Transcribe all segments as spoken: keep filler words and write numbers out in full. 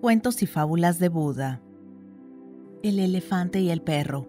Cuentos y fábulas de Buda. El elefante y el perro.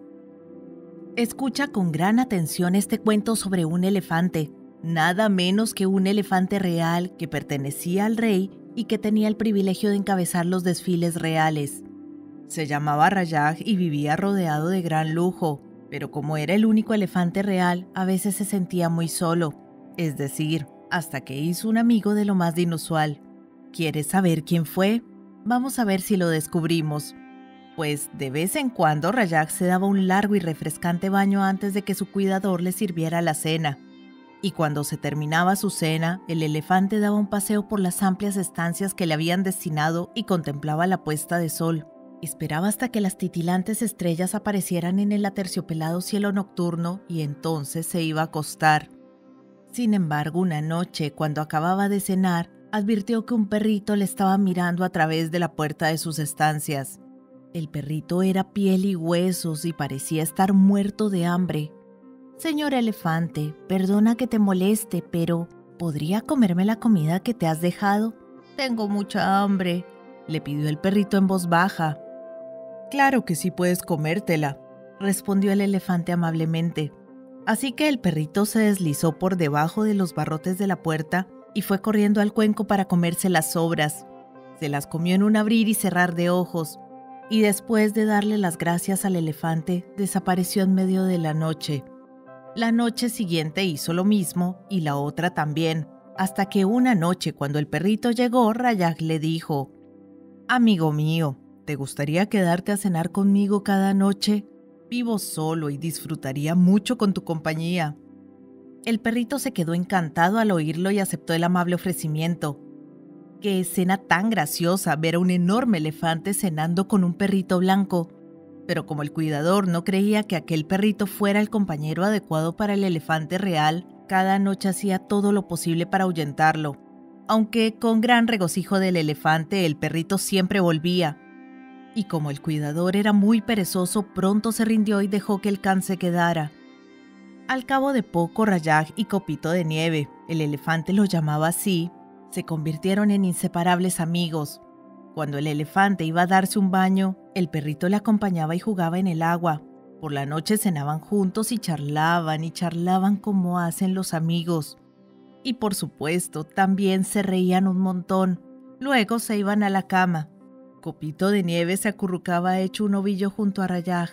Escucha con gran atención este cuento sobre un elefante, nada menos que un elefante real que pertenecía al rey y que tenía el privilegio de encabezar los desfiles reales. Se llamaba Rayaj y vivía rodeado de gran lujo, pero como era el único elefante real, a veces se sentía muy solo, es decir, hasta que hizo un amigo de lo más inusual. ¿Quieres saber quién fue? Vamos a ver si lo descubrimos. Pues de vez en cuando Rayaj se daba un largo y refrescante baño antes de que su cuidador le sirviera la cena. Y cuando se terminaba su cena, el elefante daba un paseo por las amplias estancias que le habían destinado y contemplaba la puesta de sol. Esperaba hasta que las titilantes estrellas aparecieran en el aterciopelado cielo nocturno y entonces se iba a acostar. Sin embargo, una noche, cuando acababa de cenar, advirtió que un perrito le estaba mirando a través de la puerta de sus estancias. El perrito era piel y huesos y parecía estar muerto de hambre. «Señor elefante, perdona que te moleste, pero ¿podría comerme la comida que te has dejado? Tengo mucha hambre», le pidió el perrito en voz baja. «Claro que sí puedes comértela», respondió el elefante amablemente. Así que el perrito se deslizó por debajo de los barrotes de la puerta y fue corriendo al cuenco para comerse las sobras. Se las comió en un abrir y cerrar de ojos, y después de darle las gracias al elefante, desapareció en medio de la noche. La noche siguiente hizo lo mismo y la otra también, hasta que una noche cuando el perrito llegó, Rayaj le dijo: «Amigo mío, ¿te gustaría quedarte a cenar conmigo cada noche? Vivo solo y disfrutaría mucho con tu compañía». El perrito se quedó encantado al oírlo y aceptó el amable ofrecimiento. Qué escena tan graciosa ver a un enorme elefante cenando con un perrito blanco. Pero como el cuidador no creía que aquel perrito fuera el compañero adecuado para el elefante real, cada noche hacía todo lo posible para ahuyentarlo. Aunque con gran regocijo del elefante, el perrito siempre volvía. Y como el cuidador era muy perezoso, pronto se rindió y dejó que el can se quedara. Al cabo de poco, Rayaj y Copito de Nieve, el elefante lo llamaba así, se convirtieron en inseparables amigos. Cuando el elefante iba a darse un baño, el perrito le acompañaba y jugaba en el agua. Por la noche cenaban juntos y charlaban y charlaban como hacen los amigos. Y por supuesto, también se reían un montón. Luego se iban a la cama. Copito de Nieve se acurrucaba hecho un ovillo junto a Rayaj.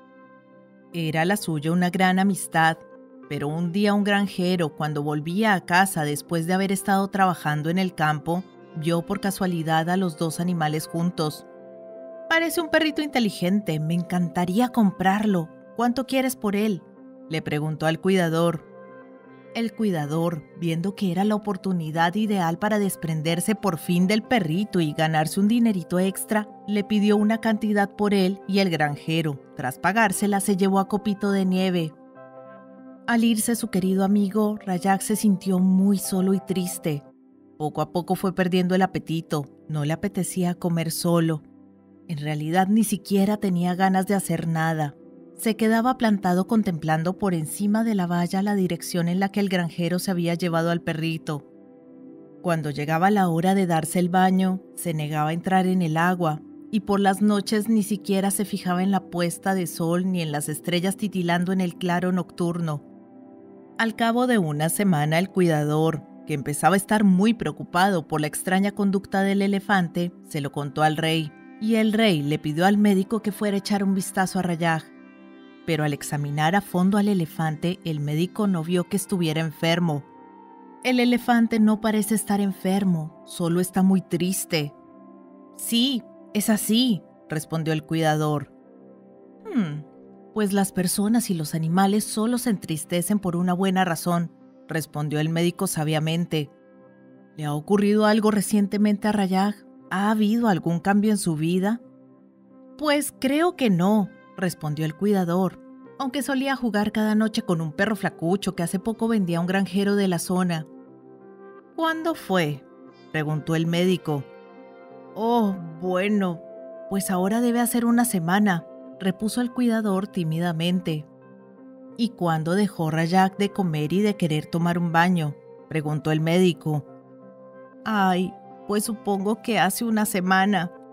Era la suya una gran amistad, pero un día un granjero, cuando volvía a casa después de haber estado trabajando en el campo, vio por casualidad a los dos animales juntos. «Parece un perrito inteligente, me encantaría comprarlo. ¿Cuánto quieres por él?», le preguntó al cuidador. El cuidador, viendo que era la oportunidad ideal para desprenderse por fin del perrito y ganarse un dinerito extra, le pidió una cantidad por él y el granjero, tras pagársela, se llevó a Copito de Nieve. Al irse su querido amigo, Rayaj se sintió muy solo y triste. Poco a poco fue perdiendo el apetito, no le apetecía comer solo. En realidad ni siquiera tenía ganas de hacer nada. Se quedaba plantado contemplando por encima de la valla la dirección en la que el granjero se había llevado al perrito. Cuando llegaba la hora de darse el baño, se negaba a entrar en el agua, y por las noches ni siquiera se fijaba en la puesta de sol ni en las estrellas titilando en el claro nocturno. Al cabo de una semana, el cuidador, que empezaba a estar muy preocupado por la extraña conducta del elefante, se lo contó al rey, y el rey le pidió al médico que fuera a echar un vistazo a Rayaj. Pero al examinar a fondo al elefante, el médico no vio que estuviera enfermo. «El elefante no parece estar enfermo, solo está muy triste». «Sí, es así», respondió el cuidador. «Hmm, pues las personas y los animales solo se entristecen por una buena razón», respondió el médico sabiamente. «¿Le ha ocurrido algo recientemente a Rayaj? ¿Ha habido algún cambio en su vida?» «Pues creo que no», respondió el cuidador, aunque solía jugar cada noche con un perro flacucho que hace poco vendía a un granjero de la zona. «¿Cuándo fue?», preguntó el médico. «Oh, bueno, pues ahora debe hacer una semana», repuso el cuidador tímidamente. «¿Y cuándo dejó Rayaj de comer y de querer tomar un baño?», preguntó el médico. «Ay, pues supongo que hace una semana»,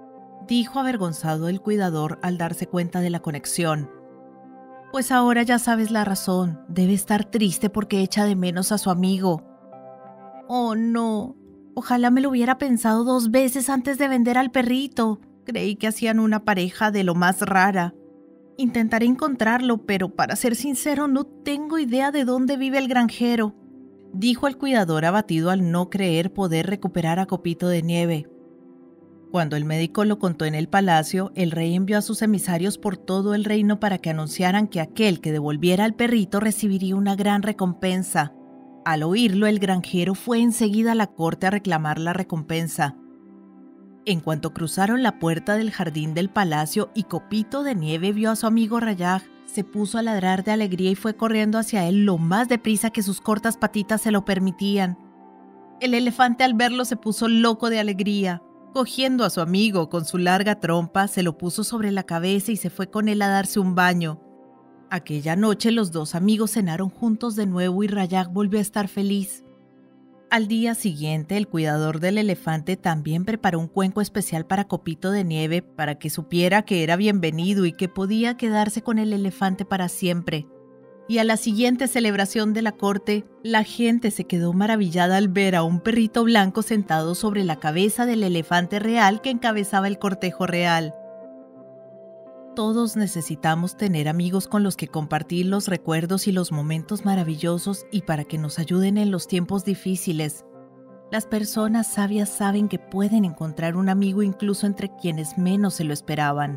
dijo avergonzado el cuidador al darse cuenta de la conexión. Pues ahora ya sabes la razón, debe estar triste porque echa de menos a su amigo. Oh no, ojalá me lo hubiera pensado dos veces antes de vender al perrito. Creí que hacían una pareja de lo más rara. Intentaré encontrarlo, pero para ser sincero no tengo idea de dónde vive el granjero, dijo el cuidador abatido al no creer poder recuperar a Copito de Nieve. Cuando el médico lo contó en el palacio, el rey envió a sus emisarios por todo el reino para que anunciaran que aquel que devolviera al perrito recibiría una gran recompensa. Al oírlo, el granjero fue enseguida a la corte a reclamar la recompensa. En cuanto cruzaron la puerta del jardín del palacio y Copito de Nieve vio a su amigo Rayaj, se puso a ladrar de alegría y fue corriendo hacia él lo más deprisa que sus cortas patitas se lo permitían. El elefante al verlo se puso loco de alegría. Cogiendo a su amigo con su larga trompa, se lo puso sobre la cabeza y se fue con él a darse un baño. Aquella noche los dos amigos cenaron juntos de nuevo y Rayaj volvió a estar feliz. Al día siguiente, el cuidador del elefante también preparó un cuenco especial para Copito de Nieve para que supiera que era bienvenido y que podía quedarse con el elefante para siempre. Y a la siguiente celebración de la corte, la gente se quedó maravillada al ver a un perrito blanco sentado sobre la cabeza del elefante real que encabezaba el cortejo real. Todos necesitamos tener amigos con los que compartir los recuerdos y los momentos maravillosos y para que nos ayuden en los tiempos difíciles. Las personas sabias saben que pueden encontrar un amigo incluso entre quienes menos se lo esperaban.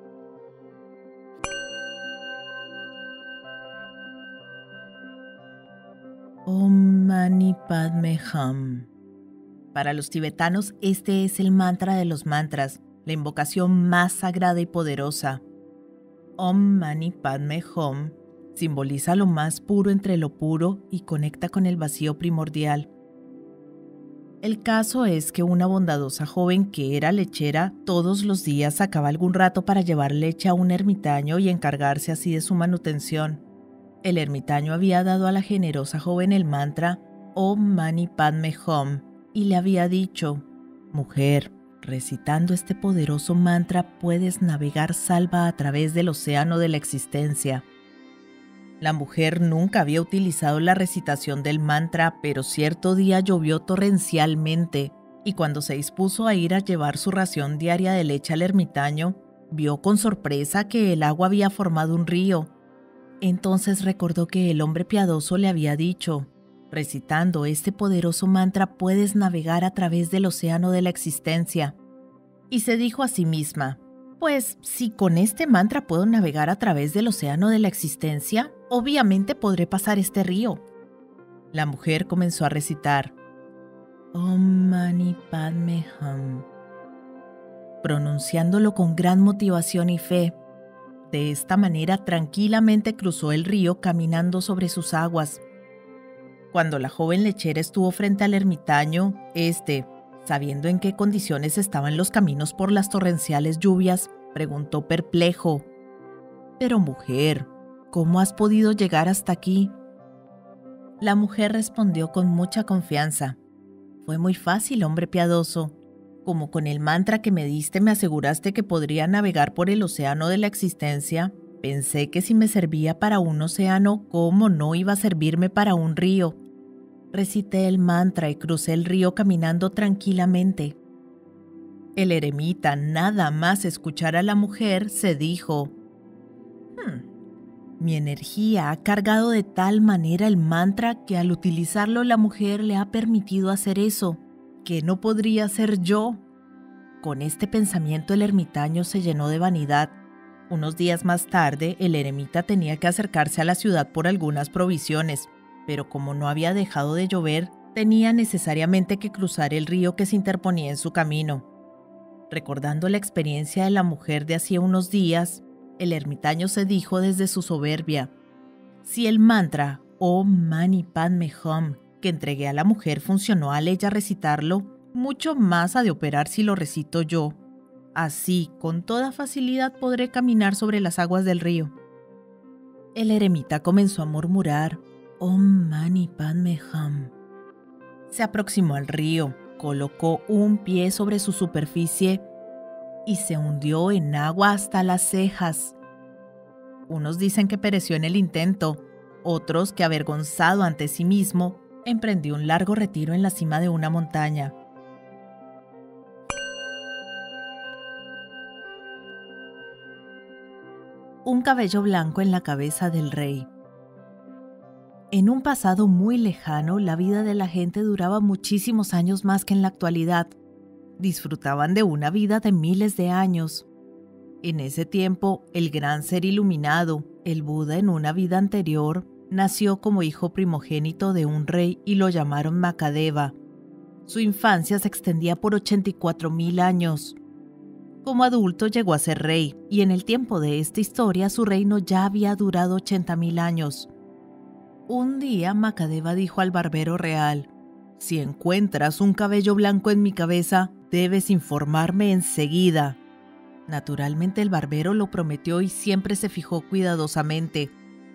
Om Mani Padme Hum. Para los tibetanos, este es el mantra de los mantras, la invocación más sagrada y poderosa. Om Mani Padme Hum simboliza lo más puro entre lo puro y conecta con el vacío primordial. El caso es que una bondadosa joven que era lechera todos los días sacaba algún rato para llevar leche a un ermitaño y encargarse así de su manutención. El ermitaño había dado a la generosa joven el mantra Om Mani Padme Hum y le había dicho: «Mujer, recitando este poderoso mantra puedes navegar salva a través del océano de la existencia». La mujer nunca había utilizado la recitación del mantra, pero cierto día llovió torrencialmente y cuando se dispuso a ir a llevar su ración diaria de leche al ermitaño, vio con sorpresa que el agua había formado un río. Entonces recordó que el hombre piadoso le había dicho: «Recitando este poderoso mantra puedes navegar a través del océano de la existencia». Y se dijo a sí misma: «Pues si con este mantra puedo navegar a través del océano de la existencia, obviamente podré pasar este río». La mujer comenzó a recitar Om Mani Padme Hum, pronunciándolo con gran motivación y fe. De esta manera tranquilamente cruzó el río caminando sobre sus aguas. Cuando la joven lechera estuvo frente al ermitaño, éste, sabiendo en qué condiciones estaban los caminos por las torrenciales lluvias, preguntó perplejo: «Pero mujer, ¿cómo has podido llegar hasta aquí?». La mujer respondió con mucha confianza: «Fue muy fácil, hombre piadoso. Como con el mantra que me diste me aseguraste que podría navegar por el océano de la existencia, pensé que si me servía para un océano, ¿cómo no iba a servirme para un río? Recité el mantra y crucé el río caminando tranquilamente». El eremita, nada más escuchar a la mujer, se dijo: «Hmm, mi energía ha cargado de tal manera el mantra que al utilizarlo la mujer le ha permitido hacer eso. ¿Qué no podría ser yo?». Con este pensamiento el ermitaño se llenó de vanidad. Unos días más tarde, el eremita tenía que acercarse a la ciudad por algunas provisiones, pero como no había dejado de llover, tenía necesariamente que cruzar el río que se interponía en su camino. Recordando la experiencia de la mujer de hacía unos días, el ermitaño se dijo desde su soberbia: «Si el mantra Om Mani Padme Hum que entregué a la mujer funcionó al ella recitarlo, mucho más ha de operar si lo recito yo. Así, con toda facilidad podré caminar sobre las aguas del río». El eremita comenzó a murmurar Om Mani Padme Hum. Se aproximó al río, colocó un pie sobre su superficie y se hundió en agua hasta las cejas. Unos dicen que pereció en el intento, otros que, avergonzado ante sí mismo, emprendió un largo retiro en la cima de una montaña. Un cabello blanco en la cabeza del rey. En un pasado muy lejano, la vida de la gente duraba muchísimos años más que en la actualidad. Disfrutaban de una vida de miles de años. En ese tiempo, el gran ser iluminado, el Buda en una vida anterior, nació como hijo primogénito de un rey y lo llamaron Makadeva. Su infancia se extendía por ochenta y cuatro mil años. Como adulto llegó a ser rey, y en el tiempo de esta historia su reino ya había durado ochenta mil años. Un día Makadeva dijo al barbero real: «Si encuentras un cabello blanco en mi cabeza, debes informarme enseguida». Naturalmente el barbero lo prometió y siempre se fijó cuidadosamente.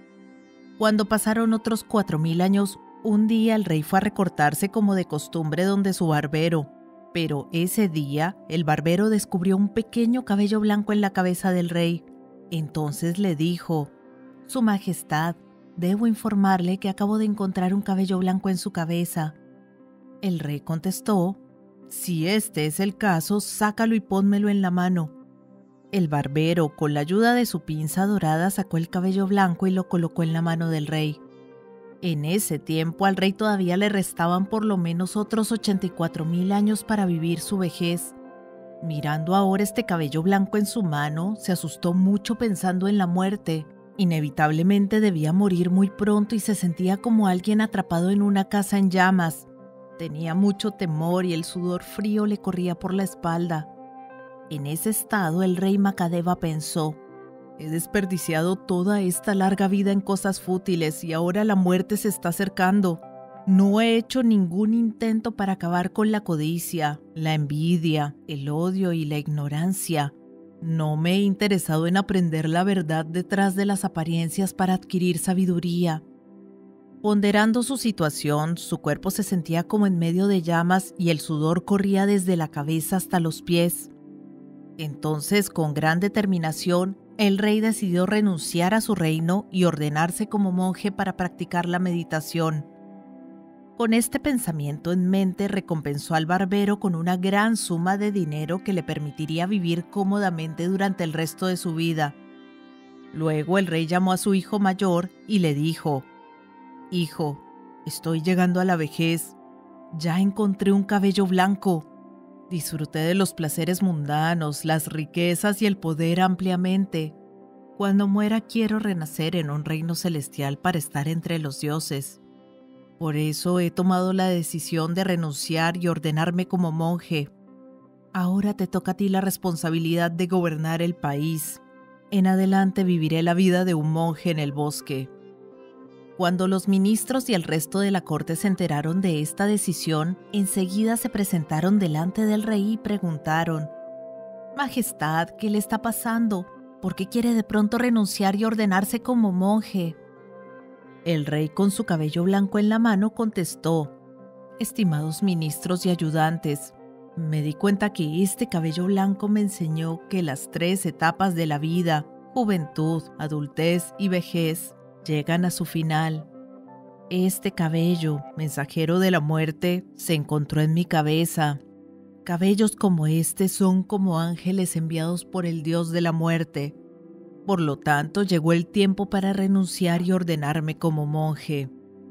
Cuando pasaron otros cuatro mil años, un día el rey fue a recortarse como de costumbre donde su barbero. Pero ese día, el barbero descubrió un pequeño cabello blanco en la cabeza del rey. Entonces le dijo: «Su Majestad, debo informarle que acabo de encontrar un cabello blanco en su cabeza». El rey contestó: «Si este es el caso, sácalo y pónmelo en la mano». El barbero, con la ayuda de su pinza dorada, sacó el cabello blanco y lo colocó en la mano del rey. En ese tiempo al rey todavía le restaban por lo menos otros ochenta y cuatro mil años para vivir su vejez. Mirando ahora este cabello blanco en su mano, se asustó mucho pensando en la muerte. Inevitablemente debía morir muy pronto y se sentía como alguien atrapado en una casa en llamas. Tenía mucho temor y el sudor frío le corría por la espalda. En ese estado el rey Makadeva pensó: «He desperdiciado toda esta larga vida en cosas fútiles y ahora la muerte se está acercando. No he hecho ningún intento para acabar con la codicia, la envidia, el odio y la ignorancia. No me he interesado en aprender la verdad detrás de las apariencias para adquirir sabiduría». Ponderando su situación, su cuerpo se sentía como en medio de llamas y el sudor corría desde la cabeza hasta los pies. Entonces, con gran determinación, el rey decidió renunciar a su reino y ordenarse como monje para practicar la meditación. Con este pensamiento en mente, recompensó al barbero con una gran suma de dinero que le permitiría vivir cómodamente durante el resto de su vida. Luego el rey llamó a su hijo mayor y le dijo: «Hijo, estoy llegando a la vejez. Ya encontré un cabello blanco. Disfruté de los placeres mundanos, las riquezas y el poder ampliamente. Cuando muera quiero renacer en un reino celestial para estar entre los dioses. Por eso he tomado la decisión de renunciar y ordenarme como monje. Ahora te toca a ti la responsabilidad de gobernar el país. En adelante viviré la vida de un monje en el bosque». Cuando los ministros y el resto de la corte se enteraron de esta decisión, enseguida se presentaron delante del rey y preguntaron: «Majestad, ¿qué le está pasando? ¿Por qué quiere de pronto renunciar y ordenarse como monje?». El rey, con su cabello blanco en la mano, contestó: «Estimados ministros y ayudantes, me di cuenta que este cabello blanco me enseñó que las tres etapas de la vida, juventud, adultez y vejez, llegan a su final. Este cabello, mensajero de la muerte, se encontró en mi cabeza. Cabellos como este son como ángeles enviados por el dios de la muerte. Por lo tanto, llegó el tiempo para renunciar y ordenarme como monje».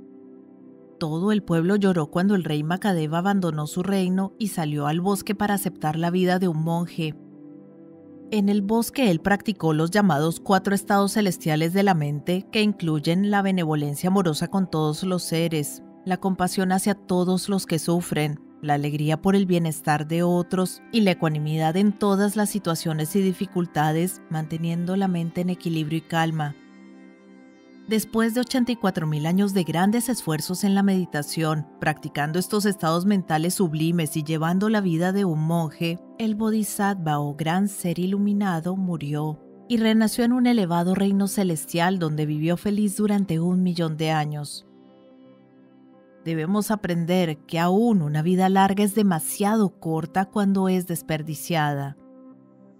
Todo el pueblo lloró cuando el rey Makadeva abandonó su reino y salió al bosque para aceptar la vida de un monje. En el bosque él practicó los llamados cuatro estados celestiales de la mente, que incluyen la benevolencia amorosa con todos los seres, la compasión hacia todos los que sufren, la alegría por el bienestar de otros y la ecuanimidad en todas las situaciones y dificultades, manteniendo la mente en equilibrio y calma. Después de ochenta y cuatro mil años de grandes esfuerzos en la meditación, practicando estos estados mentales sublimes y llevando la vida de un monje, el Bodhisattva o gran ser iluminado murió y renació en un elevado reino celestial donde vivió feliz durante un millón de años. Debemos aprender que aún una vida larga es demasiado corta cuando es desperdiciada.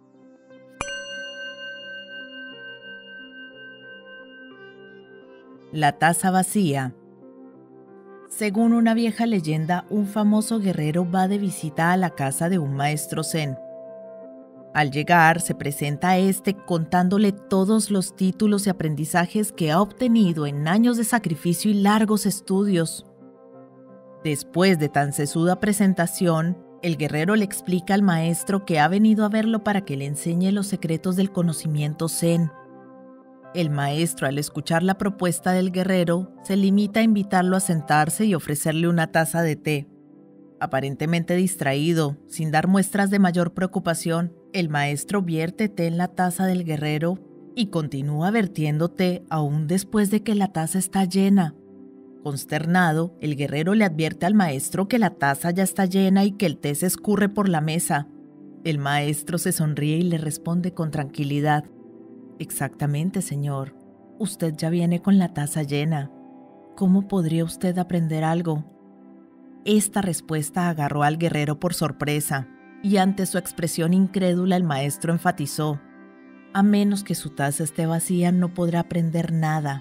La taza vacía. Según una vieja leyenda, un famoso guerrero va de visita a la casa de un maestro zen. Al llegar, se presenta a este contándole todos los títulos y aprendizajes que ha obtenido en años de sacrificio y largos estudios. Después de tan sesuda presentación, el guerrero le explica al maestro que ha venido a verlo para que le enseñe los secretos del conocimiento zen. El maestro, al escuchar la propuesta del guerrero, se limita a invitarlo a sentarse y ofrecerle una taza de té. Aparentemente distraído, sin dar muestras de mayor preocupación, el maestro vierte té en la taza del guerrero y continúa vertiendo té aún después de que la taza está llena. Consternado, el guerrero le advierte al maestro que la taza ya está llena y que el té se escurre por la mesa. El maestro se sonríe y le responde con tranquilidad: «Exactamente, señor. Usted ya viene con la taza llena. ¿Cómo podría usted aprender algo?». Esta respuesta agarró al guerrero por sorpresa, y ante su expresión incrédula el maestro enfatizó: «A menos que su taza esté vacía, no podrá aprender nada».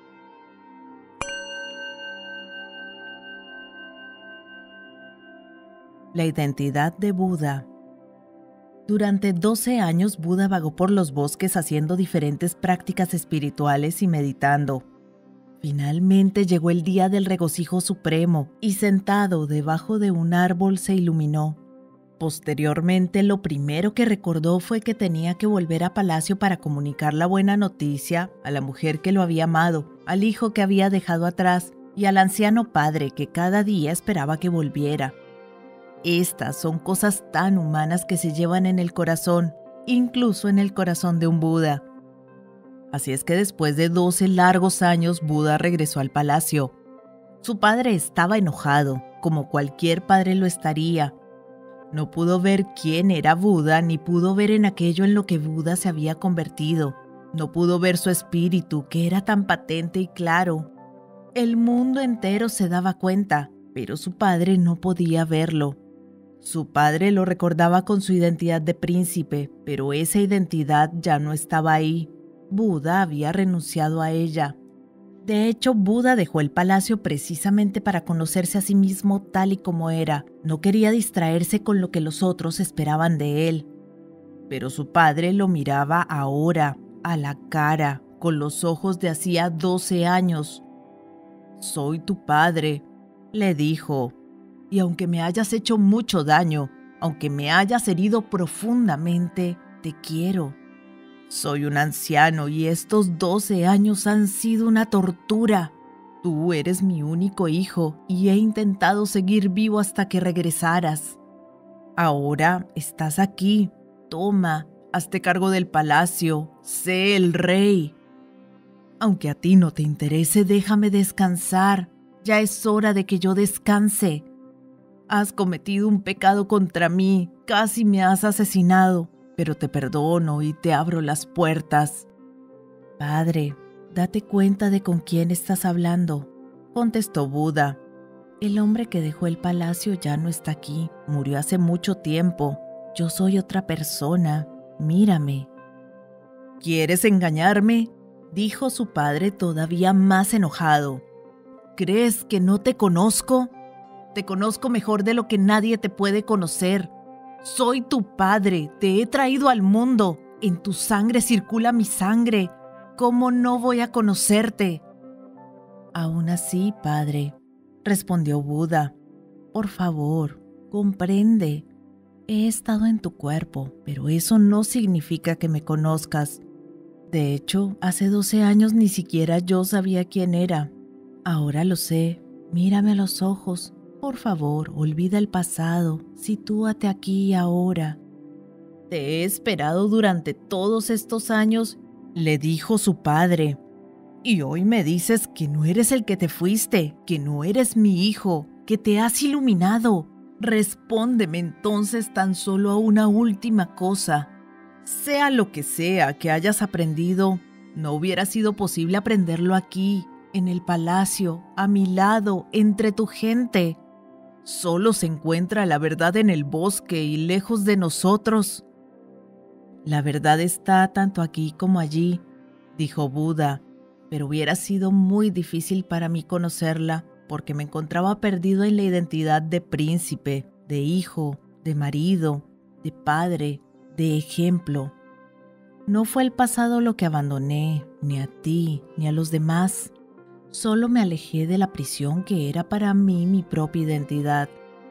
La identidad de Buda. Durante doce años, Buda vagó por los bosques haciendo diferentes prácticas espirituales y meditando. Finalmente llegó el día del regocijo supremo y sentado debajo de un árbol se iluminó. Posteriormente, lo primero que recordó fue que tenía que volver a palacio para comunicar la buena noticia a la mujer que lo había amado, al hijo que había dejado atrás y al anciano padre que cada día esperaba que volviera. Estas son cosas tan humanas que se llevan en el corazón, incluso en el corazón de un Buda. Así es que después de doce largos años, Buda regresó al palacio. Su padre estaba enojado, como cualquier padre lo estaría. No pudo ver quién era Buda, ni pudo ver en aquello en lo que Buda se había convertido. No pudo ver su espíritu, que era tan patente y claro. El mundo entero se daba cuenta, pero su padre no podía verlo. Su padre lo recordaba con su identidad de príncipe, pero esa identidad ya no estaba ahí. Buda había renunciado a ella. De hecho, Buda dejó el palacio precisamente para conocerse a sí mismo tal y como era. No quería distraerse con lo que los otros esperaban de él. Pero su padre lo miraba ahora, a la cara, con los ojos de hacía doce años. «Soy tu padre», le dijo. «Y aunque me hayas hecho mucho daño, aunque me hayas herido profundamente, te quiero. Soy un anciano y estos doce años han sido una tortura. Tú eres mi único hijo y he intentado seguir vivo hasta que regresaras. Ahora estás aquí. Toma, hazte cargo del palacio. Sé el rey. Aunque a ti no te interese, déjame descansar. Ya es hora de que yo descanse. Has cometido un pecado contra mí, casi me has asesinado, pero te perdono y te abro las puertas». «Padre, date cuenta de con quién estás hablando», contestó Buda. «El hombre que dejó el palacio ya no está aquí, murió hace mucho tiempo. Yo soy otra persona, mírame». «¿Quieres engañarme?», dijo su padre todavía más enojado. «¿Crees que no te conozco? Te conozco mejor de lo que nadie te puede conocer. Soy tu padre, te he traído al mundo. En tu sangre circula mi sangre. ¿Cómo no voy a conocerte?». «Aún así, padre», respondió Buda, «por favor, comprende. He estado en tu cuerpo, pero eso no significa que me conozcas. De hecho, hace doce años ni siquiera yo sabía quién era. Ahora lo sé. Mírame a los ojos. Por favor, olvida el pasado, sitúate aquí y ahora». «Te he esperado durante todos estos años», le dijo su padre, «y hoy me dices que no eres el que te fuiste, que no eres mi hijo, que te has iluminado. Respóndeme entonces tan solo a una última cosa. Sea lo que sea que hayas aprendido, no hubiera sido posible aprenderlo aquí, en el palacio, a mi lado, entre tu gente. Solo se encuentra la verdad en el bosque y lejos de nosotros». «La verdad está tanto aquí como allí», dijo Buda, pero hubiera sido muy difícil para mí conocerla porque me encontraba perdido en la identidad de príncipe, de hijo, de marido, de padre, de ejemplo. No fue el pasado lo que abandoné, ni a ti, ni a los demás. Solo me alejé de la prisión que era para mí mi propia identidad.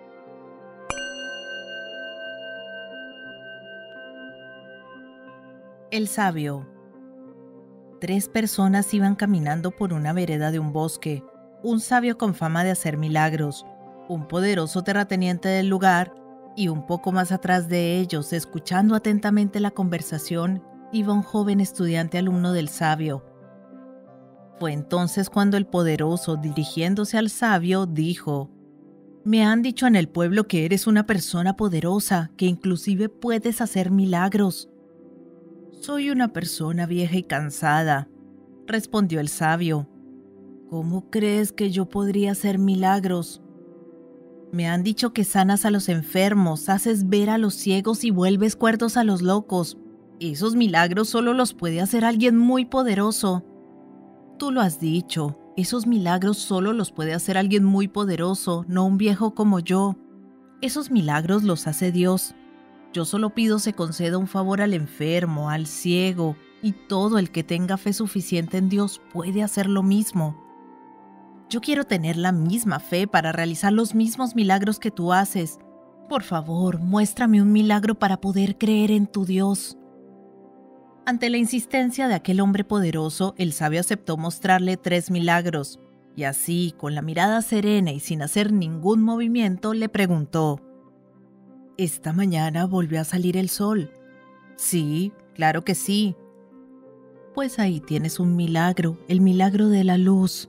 El sabio. Tres personas iban caminando por una vereda de un bosque. Un sabio con fama de hacer milagros, un poderoso terrateniente del lugar, y un poco más atrás de ellos, escuchando atentamente la conversación, iba un joven estudiante alumno del sabio. Fue entonces cuando el poderoso, dirigiéndose al sabio, dijo: «Me han dicho en el pueblo que eres una persona poderosa, que inclusive puedes hacer milagros». «Soy una persona vieja y cansada», respondió el sabio. «¿Cómo crees que yo podría hacer milagros? Me han dicho que sanas a los enfermos, haces ver a los ciegos y vuelves cuerdos a los locos. Esos milagros solo los puede hacer alguien muy poderoso». «Tú lo has dicho, esos milagros solo los puede hacer alguien muy poderoso, no un viejo como yo. Esos milagros los hace Dios. Yo solo pido se conceda un favor al enfermo, al ciego, y todo el que tenga fe suficiente en Dios puede hacer lo mismo. Yo quiero tener la misma fe para realizar los mismos milagros que tú haces. Por favor, muéstrame un milagro para poder creer en tu Dios». Ante la insistencia de aquel hombre poderoso, el sabio aceptó mostrarle tres milagros, y así, con la mirada serena y sin hacer ningún movimiento, le preguntó: «¿Esta mañana volvió a salir el sol?» «Sí, claro que sí». «Pues ahí tienes un milagro, el milagro de la luz».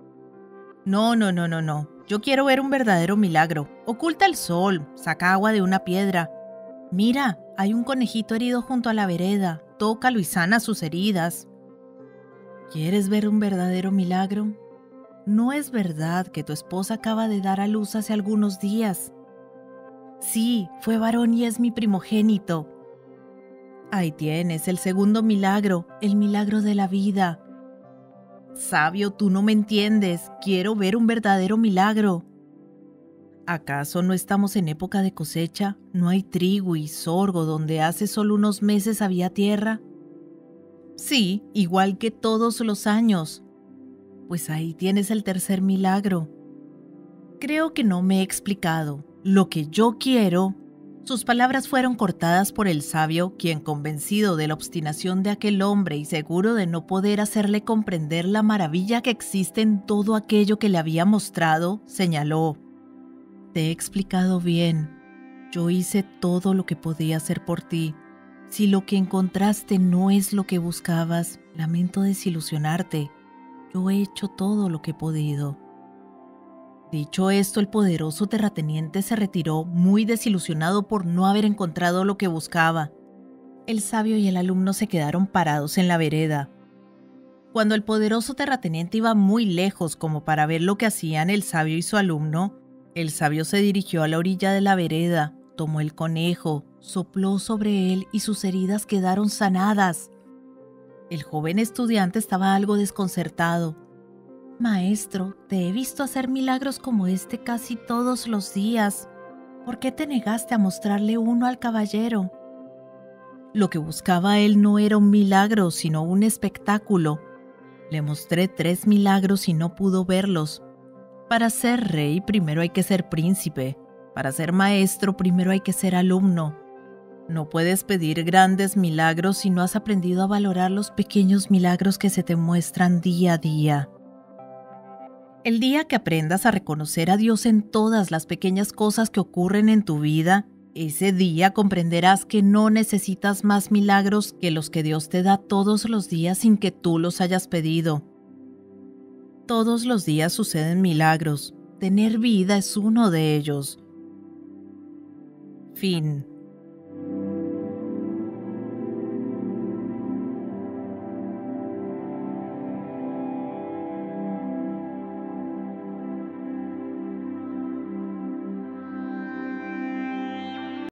No, no, no, no, no. Yo quiero ver un verdadero milagro. Oculta el sol, saca agua de una piedra. Mira, hay un conejito herido junto a la vereda. Tócalo y sana sus heridas. ¿Quieres ver un verdadero milagro? ¿No es verdad que tu esposa acaba de dar a luz hace algunos días? Sí, fue varón y es mi primogénito. Ahí tienes el segundo milagro, el milagro de la vida. Sabio, tú no me entiendes. Quiero ver un verdadero milagro. ¿Acaso no estamos en época de cosecha? ¿No hay trigo y sorgo donde hace solo unos meses había tierra? Sí, igual que todos los años. Pues ahí tienes el tercer milagro. Creo que no me he explicado. Lo que yo quiero... Sus palabras fueron cortadas por el sabio, quien, convencido de la obstinación de aquel hombre y seguro de no poder hacerle comprender la maravilla que existe en todo aquello que le había mostrado, señaló: «Te he explicado bien. Yo hice todo lo que podía hacer por ti. Si lo que encontraste no es lo que buscabas, lamento desilusionarte. Yo he hecho todo lo que he podido». Dicho esto, el poderoso terrateniente se retiró muy desilusionado por no haber encontrado lo que buscaba. El sabio y el alumno se quedaron parados en la vereda. Cuando el poderoso terrateniente iba muy lejos como para ver lo que hacían el sabio y su alumno, el sabio se dirigió a la orilla de la vereda, tomó el conejo, sopló sobre él y sus heridas quedaron sanadas. El joven estudiante estaba algo desconcertado. «Maestro, te he visto hacer milagros como este casi todos los días. ¿Por qué te negaste a mostrarle uno al caballero?» Lo que buscaba él no era un milagro, sino un espectáculo. Le mostré tres milagros y no pudo verlos. Para ser rey, primero hay que ser príncipe. Para ser maestro, primero hay que ser alumno. No puedes pedir grandes milagros si no has aprendido a valorar los pequeños milagros que se te muestran día a día. El día que aprendas a reconocer a Dios en todas las pequeñas cosas que ocurren en tu vida, ese día comprenderás que no necesitas más milagros que los que Dios te da todos los días sin que tú los hayas pedido. Todos los días suceden milagros. Tener vida es uno de ellos. Fin.